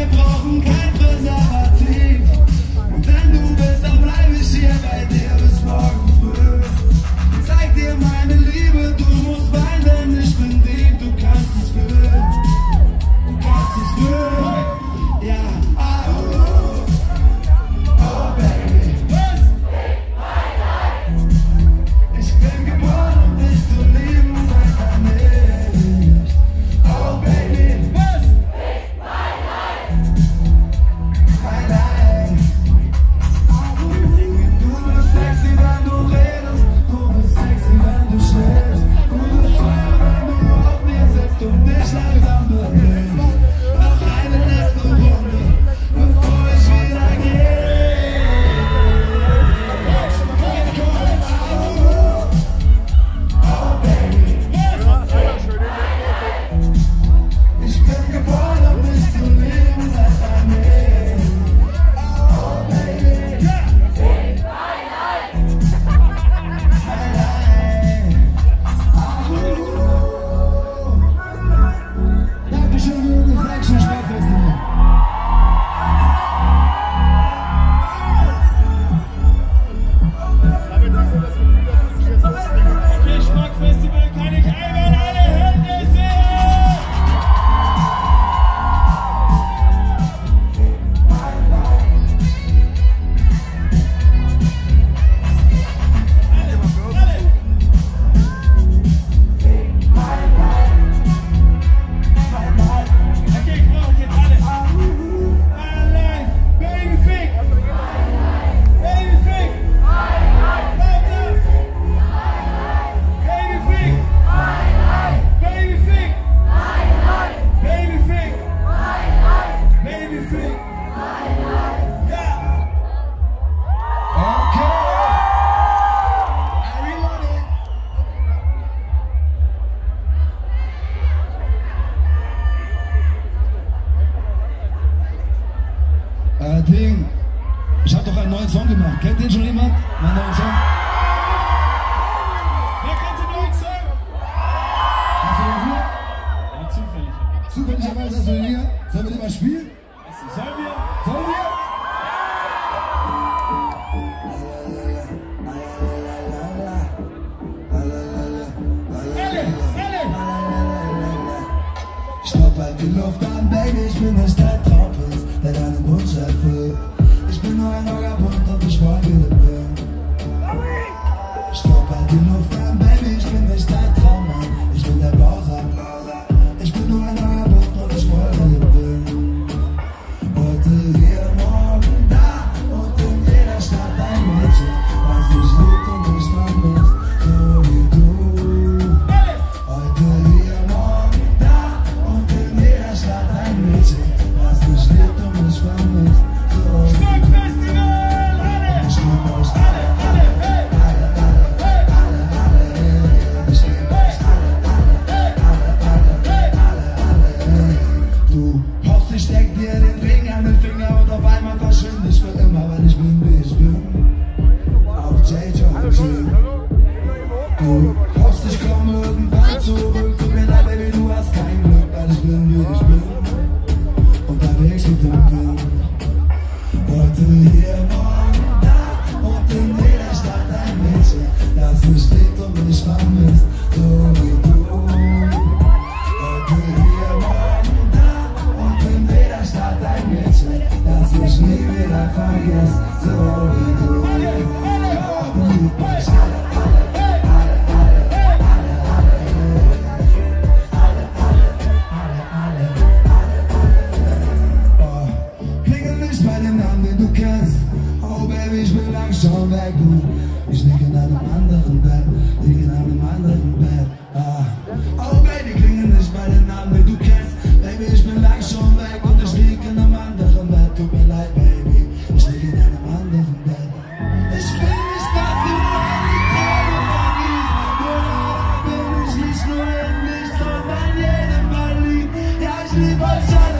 brauchen kein Präservativ. Und wenn du willst, dann bleib ich hier bei dir bis morgen früh. Ich zeig dir meine Liebe, du musst weinen, denn ich bin Dieb. Du kannst es fühlen, du kannst es fühlen. Ja, oh baby. Ich bin geboren, um dich zu lieben, weiter nicht. Oh baby. My life. Du bist sexy, wenn du redest. Du bist sexy, wenn du schläfst. Du bist teuer, wenn du auf mir sitzt und dich langsam bewegst. Noch eine letzte Runde, bevor ich wieder gehe. Oh baby. Ich bin geboren, um dich zu lieben, weiter nicht. Oh baby. Dankeschön, Junge, sag schon Sportfestival. Okay, Sportfestival kann ich einmal alle Hände sehen! Okay, ich brauche jetzt alle. My life, baby fick! Baby fick! Weiter! Baby fick! Baby fick! Baby fick! Baby fick! Ja! Okay. I reload it. Ding. Ich hab doch einen neuen Song gemacht. Kennt den schon jemand? Meinen neuen Song? Wer kennt den neuen Song? Hast du den hier? Ja, zufällig. Zufälligerweise hast du den hier. Sollen wir den mal spielen? Sollen wir? Sollen wir? Stopp halt die Luft an, Baby, ich bin nicht dein Traumfest, der deinen Wunsch erfüllt. Ich bin nur ein Vagabund und ich folge dem Wind. Stopp halt die Luft an, Baby, ich bin nicht dein Traummann, ich bin der Bowser. Ich bin nur ein Vagabund und ich folge dem Wind. Heute hier, morgen da und in jeder Stadt ein Mädchen, was mich liebt und mich vermisst, so wie du. Heute hier, morgen da und in jeder Stadt ein Mädchen, was mich liebt und mich vermisst, so wie du. Sportfestival! Alle! Ich lieb euch alle, Alle! Hey! ich lieb euch alle. Du hoffst, ich steck dir den Ring an den Finger und auf einmal verschwinde ich für immer, weil ich bin, wie ich bin. Auf J-Jones. Du hoffst, ich komme irgendwann zurück. Tut mir leid, Baby, du hast kein Glück, weil ich bin, wie ich bin. Unterwegs mit dem Wind. Heute hier, morgen da und in jeder Stadt ein Mädchen, das mich liebt und mich vermisst, so wie du. Heute hier, morgen da und in jeder Stadt ein Mädchen, das mich nie wieder vergisst, so wie du. Komm, lieb mich alle. Klingel nicht bei dem Namen, den du kennst. Oh Baby, ich bin lang schon weg, du. Ich lieg in einem anderen Bett, lieg in einem anderen Bett. Oh Baby, klingel nicht bei dem Namen, den du kennst. Baby, ich bin lang schon weg und ich lieg in einem anderen Bett. Tut mir leid, Baby, ich lieg in einem anderen Bett. Ich will nicht, dass du meine Tränen vergisst. Nur bin ich nicht nur in dich, sondern jeden verliebt. Ja, ich lieb euch alle.